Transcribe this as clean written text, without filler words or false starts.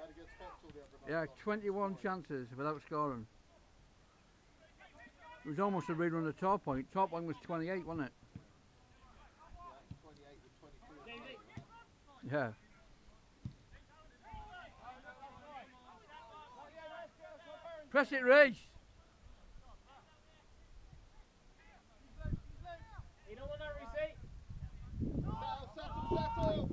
had a good spot till the other night. Yeah, 21 chances without scoring. It was almost a rerun of the top point. Top point was 28, wasn't it? Yeah, 28 with 22. Yeah. Press it, Reece. Settle, settle, settle!